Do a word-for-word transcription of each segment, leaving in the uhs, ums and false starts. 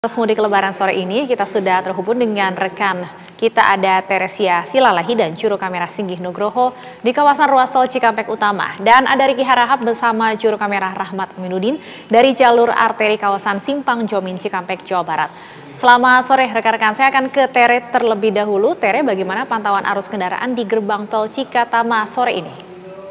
Arus mudik lebaran sore ini kita sudah terhubung dengan rekan kita, ada Teresia Silalahi dan juru kamera Singgih Nugroho di kawasan ruas tol Cikampek Utama, dan ada Riki Harahap bersama juru kamera Rahmat Aminuddin dari jalur arteri kawasan Simpang Jomin Cikampek, Jawa Barat. Selamat sore rekan-rekan, saya akan ke Tere terlebih dahulu. Tere, bagaimana pantauan arus kendaraan di gerbang tol Cikatama sore ini?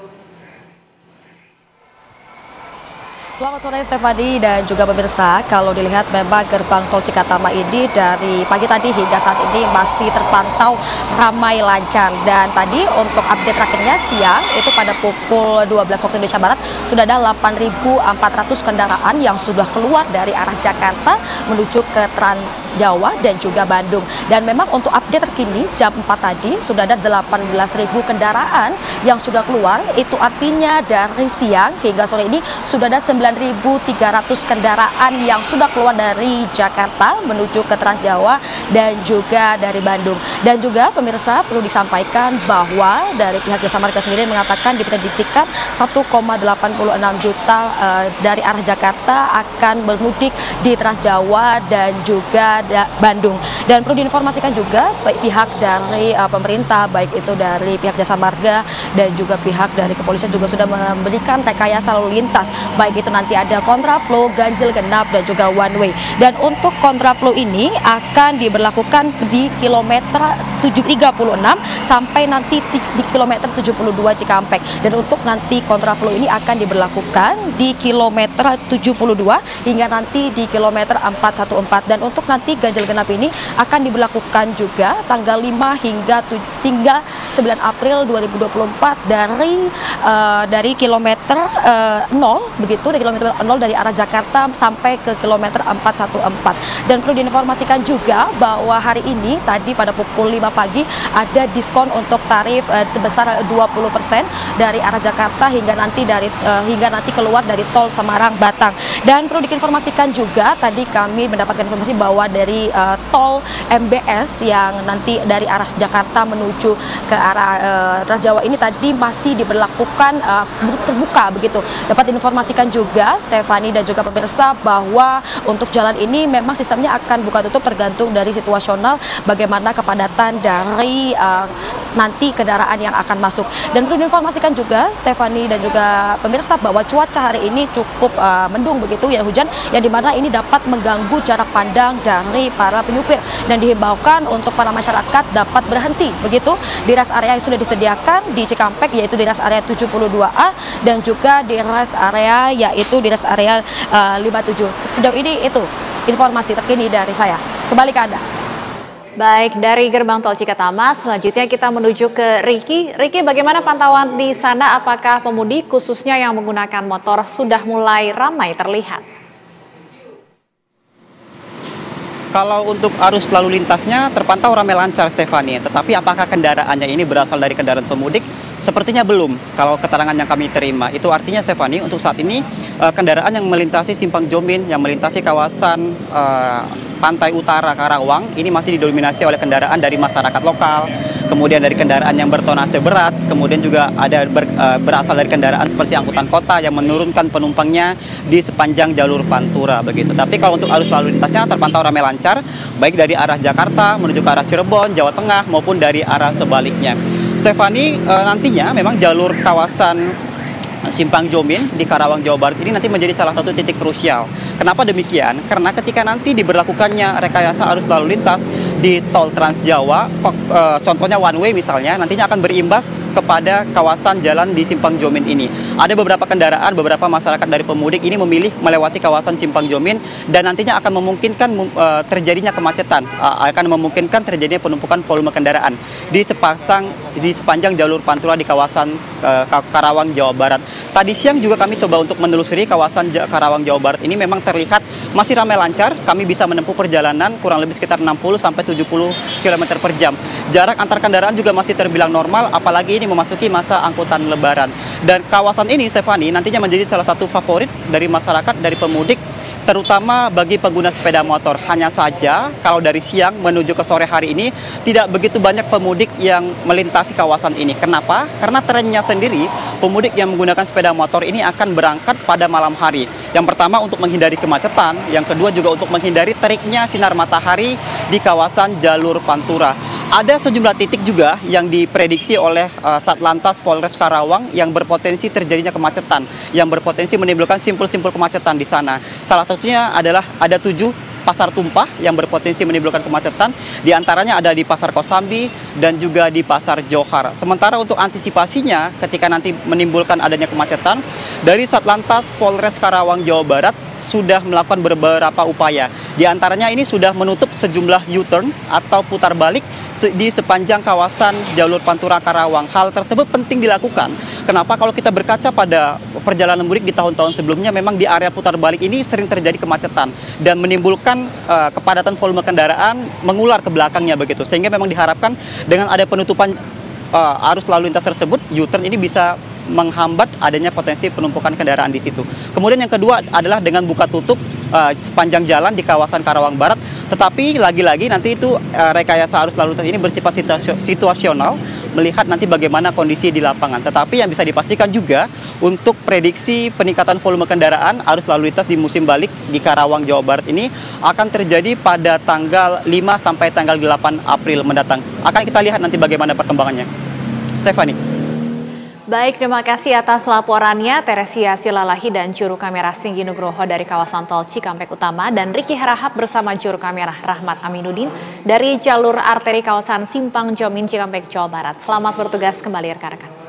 Selamat sore Stefani dan juga pemirsa. Kalau dilihat memang gerbang tol Cikatama ini dari pagi tadi hingga saat ini masih terpantau ramai lancar. Dan tadi untuk update terakhirnya siang itu pada pukul dua belas waktu Indonesia Barat sudah ada delapan ribu empat ratus kendaraan yang sudah keluar dari arah Jakarta menuju ke Trans Jawa dan juga Bandung. Dan memang untuk update terkini jam empat tadi sudah ada delapan belas ribu kendaraan yang sudah keluar. Itu artinya dari siang hingga sore ini sudah ada sembilan ribu tiga ratus kendaraan yang sudah keluar dari Jakarta menuju ke Trans Jawa dan juga dari Bandung. Dan juga pemirsa perlu disampaikan bahwa dari pihak Jasa Marga sendiri mengatakan diprediksikan satu koma delapan enam juta uh, dari arah Jakarta akan bermudik di Trans Jawa dan juga Bandung. Dan perlu diinformasikan juga baik pihak dari uh, pemerintah, baik itu dari pihak Jasa Marga dan juga pihak dari kepolisian juga sudah memberikan rekayasa lalu lintas, baik itu nanti ada kontraflow, ganjil genap dan juga one way. Dan untuk kontraflow ini akan diberlakukan di kilometer tiga puluh enam sampai nanti di kilometer tujuh puluh dua Cikampek. Dan untuk nanti kontraflow ini akan diberlakukan di kilometer tujuh puluh dua hingga nanti di kilometer empat ratus empat belas. Dan untuk nanti ganjil genap ini akan diberlakukan juga tanggal lima hingga hingga sembilan April dua ribu dua puluh empat dari uh, dari kilometer uh, nol begitu dari kilometer nol dari arah Jakarta sampai ke kilometer empat ratus empat belas. Dan perlu diinformasikan juga bahwa hari ini tadi pada pukul lima pagi ada diskon untuk tarif uh, sebesar dua puluh persen dari arah Jakarta hingga nanti dari uh, hingga nanti keluar dari tol Semarang Batang. Dan perlu diinformasikan juga tadi kami mendapatkan informasi bahwa dari uh, tol M B S yang nanti dari arah Jakarta menuju ke arah uh, Trans Jawa ini tadi masih diberlakukan uh, terbuka begitu. Dapat informasikan juga Stefani dan juga pemirsa bahwa untuk jalan ini memang sistemnya akan buka tutup tergantung dari situasional bagaimana kepadatan dari uh, nanti kendaraan yang akan masuk. Dan perlu diinformasikan juga Stefani dan juga pemirsa bahwa cuaca hari ini cukup uh, mendung begitu ya, hujan yang dimana ini dapat mengganggu jarak pandang dari para penyupir, dan dihimbaukan untuk para masyarakat dapat berhenti begitu di rest area yang sudah disediakan di Cikampek, yaitu di rest area tujuh puluh dua A dan juga di rest area yaitu di rest area uh, lima puluh tujuh. Sejauh ini itu informasi terkini dari saya. Kembali ke Anda. Baik, dari gerbang tol Cikatama selanjutnya kita menuju ke Riki. Riki, bagaimana pantauan di sana? Apakah pemudik khususnya yang menggunakan motor sudah mulai ramai terlihat? Kalau untuk arus lalu lintasnya terpantau ramai lancar, Stefani. Tetapi apakah kendaraannya ini berasal dari kendaraan pemudik? Sepertinya belum. Kalau keterangan yang kami terima, itu artinya, Stefani, untuk saat ini kendaraan yang melintasi Simpang Jomin, yang melintasi kawasan uh, pantai utara Karawang, ini masih didominasi oleh kendaraan dari masyarakat lokal, kemudian dari kendaraan yang bertonase berat, kemudian juga ada ber, uh, berasal dari kendaraan seperti angkutan kota yang menurunkan penumpangnya di sepanjang jalur Pantura begitu. Tapi kalau untuk arus lalu lintasnya terpantau ramai lancar, baik dari arah Jakarta menuju ke arah Cirebon, Jawa Tengah maupun dari arah sebaliknya. Stefani, uh, nantinya memang jalur kawasan Simpang Jomin di Karawang, Jawa Barat ini nanti menjadi salah satu titik krusial. Kenapa demikian? Karena ketika nanti diberlakukannya rekayasa arus lalu lintas di tol Trans Jawa, contohnya one way misalnya, nantinya akan berimbas kepada kawasan jalan di Simpang Jomin ini. Ada beberapa kendaraan, beberapa masyarakat dari pemudik ini memilih melewati kawasan Simpang Jomin, dan nantinya akan memungkinkan terjadinya kemacetan, akan memungkinkan terjadinya penumpukan volume kendaraan di sepasang di sepanjang jalur Pantura di kawasan Karawang, Jawa Barat. Tadi siang juga kami coba untuk menelusuri kawasan Karawang, Jawa Barat ini memang terlihat masih ramai lancar. Kami bisa menempuh perjalanan kurang lebih sekitar enam puluh sampai tujuh puluh kilometer per jam. Jarak antar kendaraan juga masih terbilang normal, apalagi ini memasuki masa angkutan lebaran. Dan kawasan ini, Stefani, nantinya menjadi salah satu favorit dari masyarakat, dari pemudik, terutama bagi pengguna sepeda motor. Hanya saja kalau dari siang menuju ke sore hari ini tidak begitu banyak pemudik yang melintasi kawasan ini. Kenapa? Karena trennya sendiri pemudik yang menggunakan sepeda motor ini akan berangkat pada malam hari. Yang pertama untuk menghindari kemacetan, yang kedua juga untuk menghindari teriknya sinar matahari di kawasan jalur Pantura. Ada sejumlah titik juga yang diprediksi oleh uh, Satlantas Polres Karawang yang berpotensi terjadinya kemacetan, yang berpotensi menimbulkan simpul-simpul kemacetan di sana. Salah satunya adalah ada tujuh pasar tumpah yang berpotensi menimbulkan kemacetan, di antaranya ada di Pasar Kosambi dan juga di Pasar Johar. Sementara untuk antisipasinya ketika nanti menimbulkan adanya kemacetan, dari Satlantas Polres Karawang, Jawa Barat sudah melakukan beberapa upaya. Di antaranya ini sudah menutup sejumlah U-turn atau putar balik di sepanjang kawasan jalur Pantura Karawang. Hal tersebut penting dilakukan. Kenapa? Kalau kita berkaca pada perjalanan mudik di tahun-tahun sebelumnya, memang di area putar balik ini sering terjadi kemacetan dan menimbulkan uh, kepadatan volume kendaraan mengular ke belakangnya begitu. Sehingga memang diharapkan dengan ada penutupan uh, arus lalu lintas tersebut, U-turn ini bisa menghambat adanya potensi penumpukan kendaraan di situ. Kemudian yang kedua adalah dengan buka tutup uh, sepanjang jalan di kawasan Karawang Barat. Tetapi lagi-lagi nanti itu uh, rekayasa arus lalu lintas ini bersifat situasional, melihat nanti bagaimana kondisi di lapangan. Tetapi yang bisa dipastikan juga untuk prediksi peningkatan volume kendaraan arus lalu lintas di musim balik di Karawang, Jawa Barat ini akan terjadi pada tanggal lima sampai tanggal delapan April mendatang. Akan kita lihat nanti bagaimana perkembangannya. Stephanie. Baik, terima kasih atas laporannya Teresia Silalahi dan juru kamera Singgi Nugroho dari kawasan tol Cikampek Utama, dan Ricky Harahap bersama juru kamera Rahmat Aminuddin dari jalur arteri kawasan Simpang Jomin Cikampek, Jawa Barat. Selamat bertugas kembali rekan-rekan.